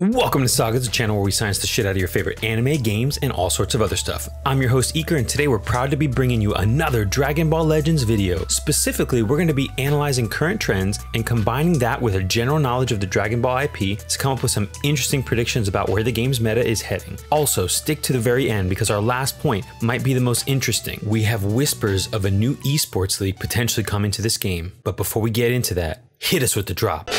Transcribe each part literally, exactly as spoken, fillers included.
Welcome to SAGAS, a channel where we science the shit out of your favorite anime, games, and all sorts of other stuff. I'm your host Iker, and today we're proud to be bringing you another Dragon Ball Legends video. Specifically, we're going to be analyzing current trends and combining that with a general knowledge of the Dragon Ball I P to come up with some interesting predictions about where the game's meta is heading. Also, stick to the very end because our last point might be the most interesting. We have whispers of a new esports league potentially coming to this game. But before we get into that, hit us with the drop.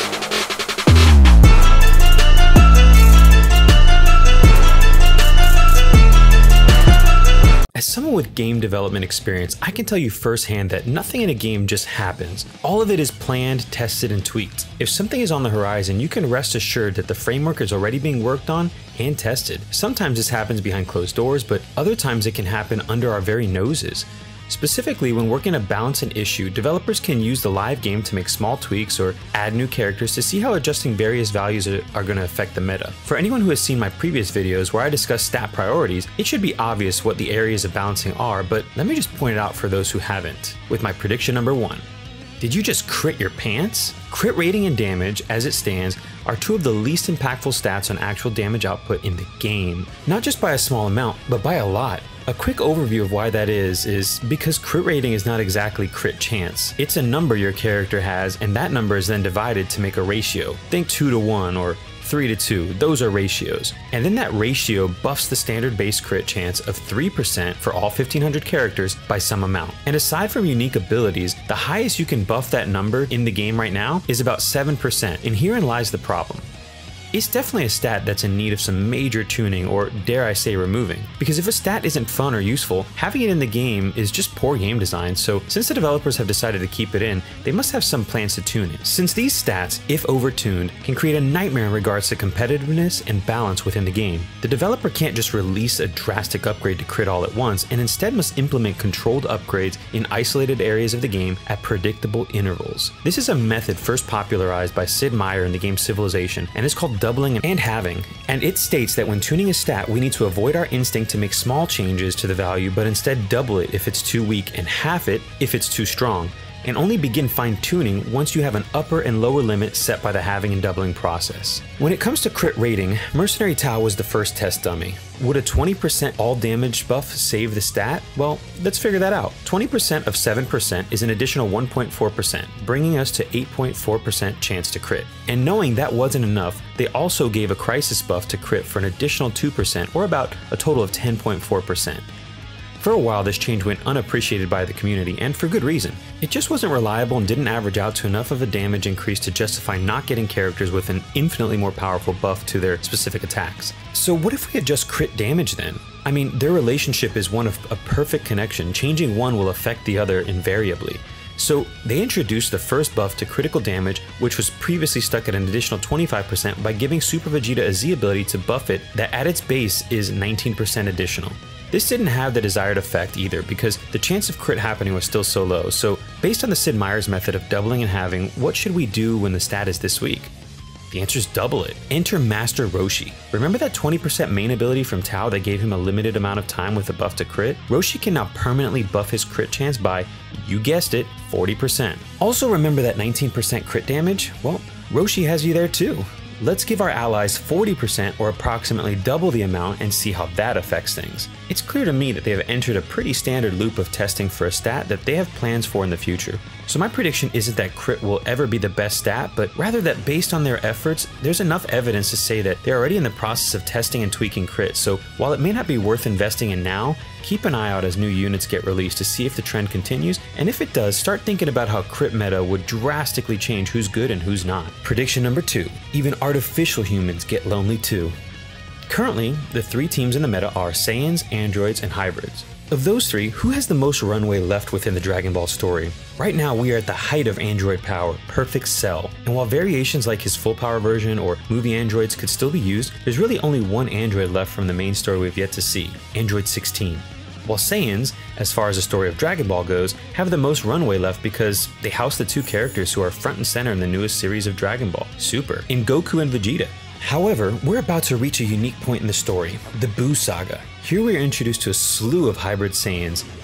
As someone with game development experience, I can tell you firsthand that nothing in a game just happens. All of it is planned, tested, and tweaked. If something is on the horizon, you can rest assured that the framework is already being worked on and tested. Sometimes this happens behind closed doors, but other times it can happen under our very noses. Specifically, when working to balance an issue, developers can use the live game to make small tweaks or add new characters to see how adjusting various values are, are going to affect the meta. For anyone who has seen my previous videos where I discuss stat priorities, it should be obvious what the areas of balancing are, but let me just point it out for those who haven't. With my prediction number one. Did you just crit your pants? Crit rating and damage, as it stands, are two of the least impactful stats on actual damage output in the game. Not just by a small amount, but by a lot. A quick overview of why that is, is because crit rating is not exactly crit chance. It's a number your character has, and that number is then divided to make a ratio. Think two to one or three to two, those are ratios. And then that ratio buffs the standard base crit chance of three percent for all fifteen hundred characters by some amount. And aside from unique abilities, the highest you can buff that number in the game right now is about seven percent, and herein lies the problem. It's definitely a stat that's in need of some major tuning, or dare I say removing. Because if a stat isn't fun or useful, having it in the game is just poor game design, so since the developers have decided to keep it in, they must have some plans to tune it. Since these stats, if overtuned, can create a nightmare in regards to competitiveness and balance within the game, the developer can't just release a drastic upgrade to crit all at once, and instead must implement controlled upgrades in isolated areas of the game at predictable intervals. This is a method first popularized by Sid Meier in the game Civilization, and is called doubling and halving, and it states that when tuning a stat, we need to avoid our instinct to make small changes to the value, but instead double it if it's too weak and half it if it's too strong, and only begin fine-tuning once you have an upper and lower limit set by the halving and doubling process. When it comes to crit rating, Mercenary Tao was the first test dummy. Would a twenty percent all damage buff save the stat? Well, let's figure that out. twenty percent of seven percent is an additional one point four percent, bringing us to eight point four percent chance to crit. And knowing that wasn't enough, they also gave a crisis buff to crit for an additional two percent, or about a total of ten point four percent. For a while, this change went unappreciated by the community, and for good reason. It just wasn't reliable and didn't average out to enough of a damage increase to justify not getting characters with an infinitely more powerful buff to their specific attacks. So what if we adjust crit damage then? I mean, their relationship is one of a perfect connection. Changing one will affect the other invariably. So they introduced the first buff to critical damage, which was previously stuck at an additional twenty-five percent, by giving Super Vegeta a Z ability to buff it that at its base is nineteen percent additional. This didn't have the desired effect either, because the chance of crit happening was still so low. So based on the Sid Meier's method of doubling and halving, what should we do when the stat is this weak? The answer is double it. Enter Master Roshi. Remember that twenty percent main ability from Tao that gave him a limited amount of time with a buff to crit? Roshi can now permanently buff his crit chance by, you guessed it, forty percent. Also remember that nineteen percent crit damage? Well, Roshi has you there too. Let's give our allies forty percent, or approximately double the amount, and see how that affects things. It's clear to me that they have entered a pretty standard loop of testing for a stat that they have plans for in the future. So my prediction isn't that crit will ever be the best stat, but rather that based on their efforts, there's enough evidence to say that they're already in the process of testing and tweaking crit, so while it may not be worth investing in now, keep an eye out as new units get released to see if the trend continues, and if it does, start thinking about how crit meta would drastically change who's good and who's not. Prediction number two. Even artificial humans get lonely too. Currently, the three teams in the meta are Saiyans, androids, and hybrids. Of those three, who has the most runway left within the Dragon Ball story? Right now, we are at the height of android power, Perfect Cell, and while variations like his full power version or movie androids could still be used, there's really only one android left from the main story we've yet to see, Android sixteen. While Saiyans, as far as the story of Dragon Ball goes, have the most runway left because they house the two characters who are front and center in the newest series of Dragon Ball, Super, in Goku and Vegeta. However, we're about to reach a unique point in the story, the Buu Saga. Here we are introduced to a slew of hybrid Saiyans,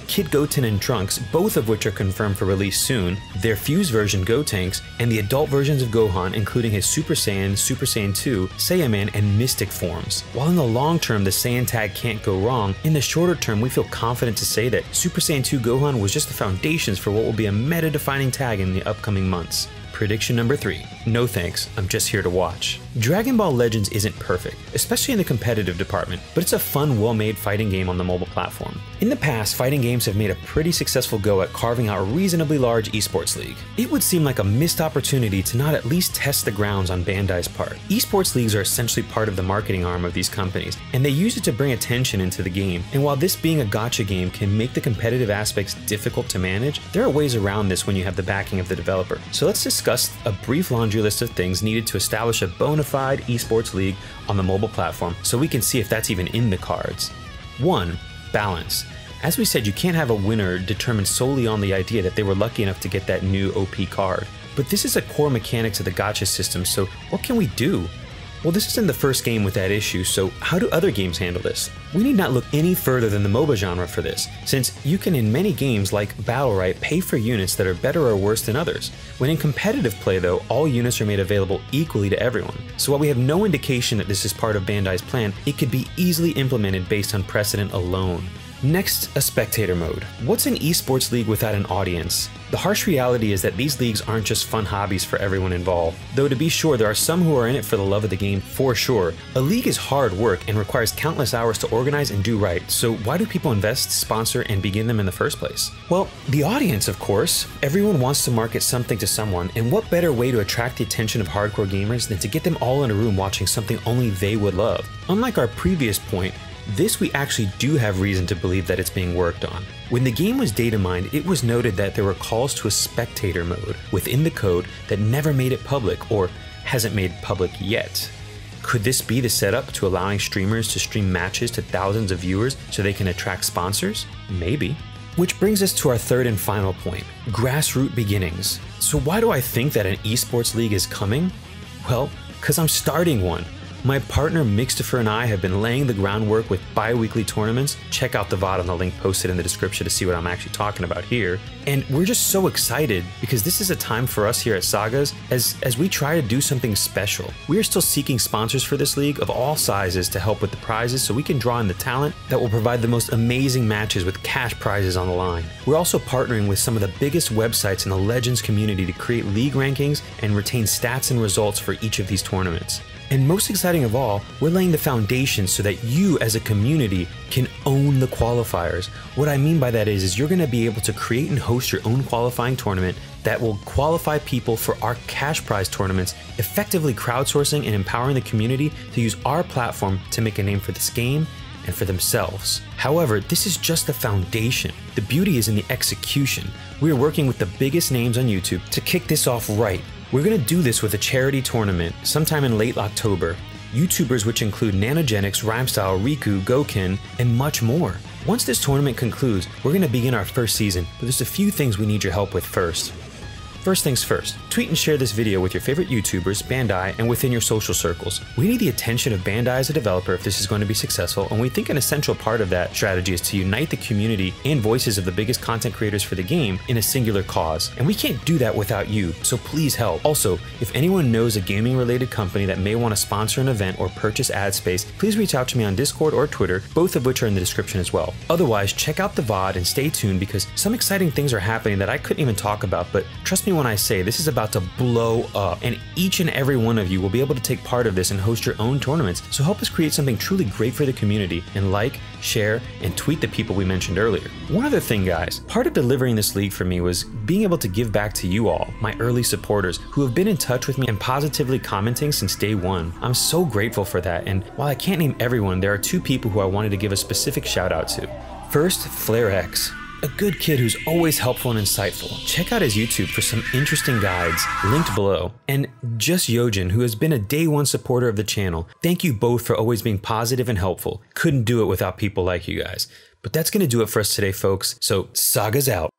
Kid Goten and Trunks, both of which are confirmed for release soon, their Fuse version Gotenks, and the adult versions of Gohan, including his Super Saiyan, Super Saiyan two, Saiyaman, and Mystic forms. While in the long term the Saiyan tag can't go wrong, in the shorter term we feel confident to say that Super Saiyan two Gohan was just the foundations for what will be a meta-defining tag in the upcoming months. Prediction number three. No thanks, I'm just here to watch. Dragon Ball Legends isn't perfect, especially in the competitive department, but it's a fun, well-made fighting game on the mobile platform. In the past, fighting games have made a pretty successful go at carving out a reasonably large esports league. It would seem like a missed opportunity to not at least test the grounds on Bandai's part. Esports leagues are essentially part of the marketing arm of these companies, and they use it to bring attention into the game. And while this being a gacha game can make the competitive aspects difficult to manage, there are ways around this when you have the backing of the developer. So let's discuss a brief laundry list of things needed to establish a bona fide esports league on the mobile platform so we can see if that's even in the cards. one. Balance. As we said, you can't have a winner determined solely on the idea that they were lucky enough to get that new O P card. But this is a core mechanic to the gacha system, so what can we do? Well, this isn't the first game with that issue, so how do other games handle this? We need not look any further than the MOBA genre for this, since you can in many games like Battlerite pay for units that are better or worse than others. When in competitive play though, all units are made available equally to everyone. So while we have no indication that this is part of Bandai's plan, it could be easily implemented based on precedent alone. Next, a spectator mode. What's an esports league without an audience? The harsh reality is that these leagues aren't just fun hobbies for everyone involved. Though to be sure, there are some who are in it for the love of the game for sure. A league is hard work and requires countless hours to organize and do right, so why do people invest, sponsor, and begin them in the first place? Well, the audience, of course. Everyone wants to market something to someone, and what better way to attract the attention of hardcore gamers than to get them all in a room watching something only they would love? Unlike our previous point, this we actually do have reason to believe that it's being worked on. When the game was data mined, it was noted that there were calls to a spectator mode within the code that never made it public, or hasn't made public yet. Could this be the setup to allowing streamers to stream matches to thousands of viewers so they can attract sponsors? Maybe. Which brings us to our third and final point, grassroots beginnings. So why do I think that an esports league is coming? Well, because I'm starting one. My partner Mixtifer and I have been laying the groundwork with bi-weekly tournaments. Check out the V O D on the link posted in the description to see what I'm actually talking about here. And we're just so excited because this is a time for us here at SAGAS as, as we try to do something special. We are still seeking sponsors for this league of all sizes to help with the prizes so we can draw in the talent that will provide the most amazing matches with cash prizes on the line. We're also partnering with some of the biggest websites in the Legends community to create league rankings and retain stats and results for each of these tournaments. And most exciting of all, we're laying the foundation so that you as a community can own the qualifiers. What I mean by that is, is you're going to be able to create and host your own qualifying tournament that will qualify people for our cash prize tournaments, effectively crowdsourcing and empowering the community to use our platform to make a name for this game and for themselves. However, this is just the foundation. The beauty is in the execution. We are working with the biggest names on YouTube to kick this off right. We're going to do this with a charity tournament sometime in late October. YouTubers which include Nanogenics, Rhymestyle, Riku, Goken, and much more. Once this tournament concludes, we're going to begin our first season, but there's a few things we need your help with first. First things first, tweet and share this video with your favorite YouTubers, Bandai, and within your social circles. We need the attention of Bandai as a developer if this is going to be successful, and we think an essential part of that strategy is to unite the community and voices of the biggest content creators for the game in a singular cause. And we can't do that without you, so please help. Also, if anyone knows a gaming related company that may want to sponsor an event or purchase ad space, please reach out to me on Discord or Twitter, both of which are in the description as well. Otherwise, check out the V O D and stay tuned because some exciting things are happening that I couldn't even talk about, but trust me when I say this is about to blow up, and each and every one of you will be able to take part of this and host your own tournaments. So help us create something truly great for the community and like, share, and tweet the people we mentioned earlier. One other thing, guys, part of delivering this league for me was being able to give back to you all, my early supporters who have been in touch with me and positively commenting since day one. I'm so grateful for that, and while I can't name everyone, there are two people who I wanted to give a specific shout out to. First, FlareX. A good kid who's always helpful and insightful. Check out his YouTube for some interesting guides, linked below. And Just Yougen, who has been a day one supporter of the channel. Thank you both for always being positive and helpful. Couldn't do it without people like you guys. But that's gonna do it for us today, folks. So, Saga's out.